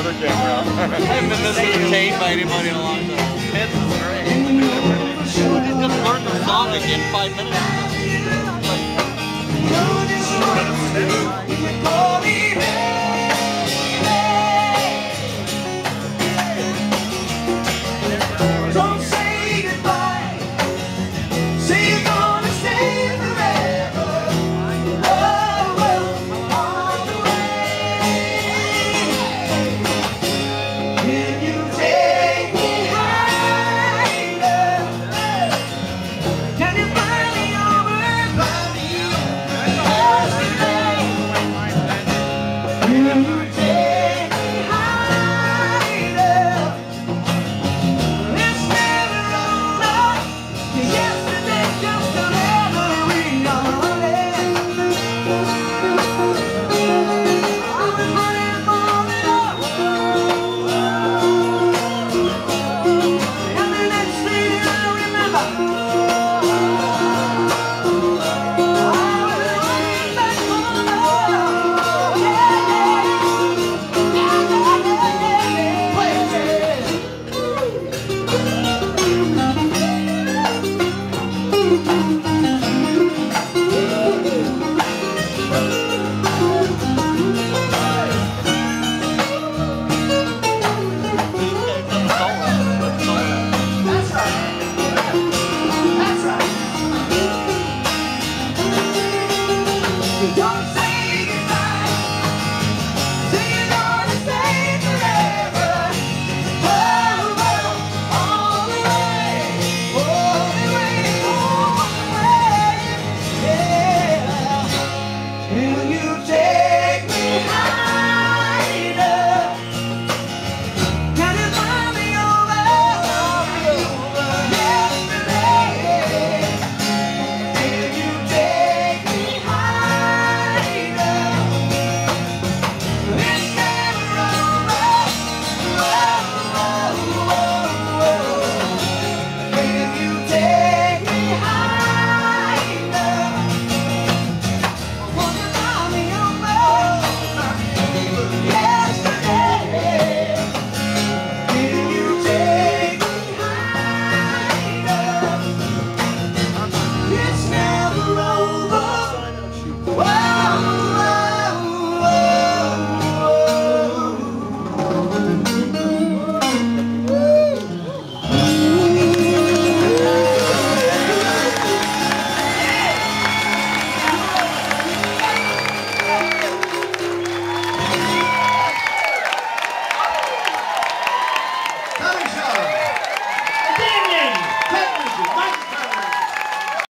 other camera. I haven't been this entertained by anybody in a long time. It's great. We just learned the song again 5 minutes ago. Don't say goodbye. Say you're gonna stay forever. Oh, all the way. Can you take me higher? Can you find me over by the yesterday? Can you take